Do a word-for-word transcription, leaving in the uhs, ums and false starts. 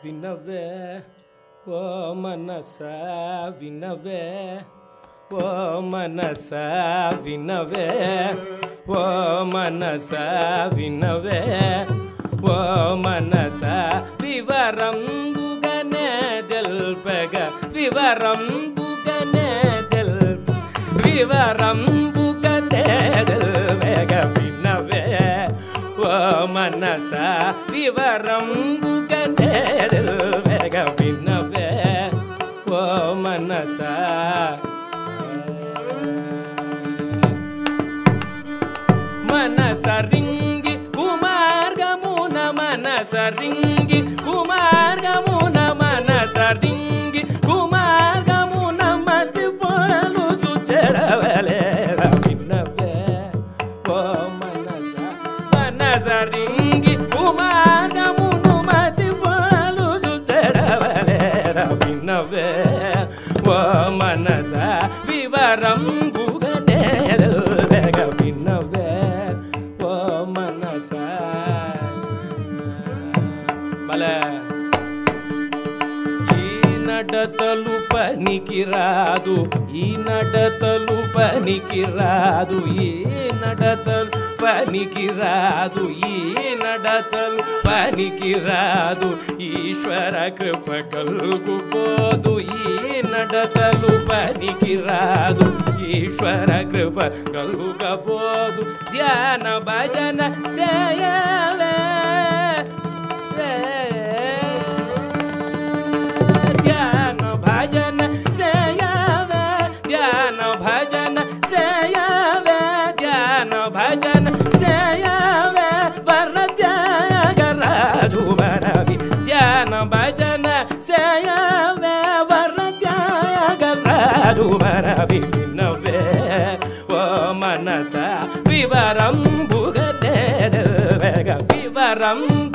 వినవే ఓ మనసా వినవే ఓ మనసా వినవే ఓ మనసా వినవే ఓ మనసా వివరంబుగనే తెల్పగ వివరంబుగనే తెల్ప వివరంబుగనే తెల్పగ వినవే ఓ మనసా వివరంబుగనే తెల్పగ వినవే ఓ మనసా మనసరింగి కుమార్గమున మనసరింగి కుమార్గమున మనసరింగి కుమార్గమున మతి పోలు సుచెరవలే వినవే ఓ మనస మనసరింగి కుమార్గమును మతి పోలు సుచెరవలే వినవే ఓ మనస వివరం గుగనే వినవే ఓ మనస బలే ఈ నడతలు పనికి రాదు ఈ నడతలు పనికి రాదు ఈ నడతలు పనికి రాదు ఈ నడతలు పనికి రాదు ఈశ్వర కృప కలుగుపోదు ఈ నడతలు పనికి రాదు ఈశ్వర కృప కలుగపోదు ధ్యాన భజన చేయవే ధ్యాన భజన చేయవే ధ్యాన భజన చేయవే ధ్యాన భజన చేయవే వర త్యాగరాజు వరవి ధ్యాన భజన చేయవే వర త్యాగరాజు వరవి వినవే ఓ మనస వివరం బుగనే వివరం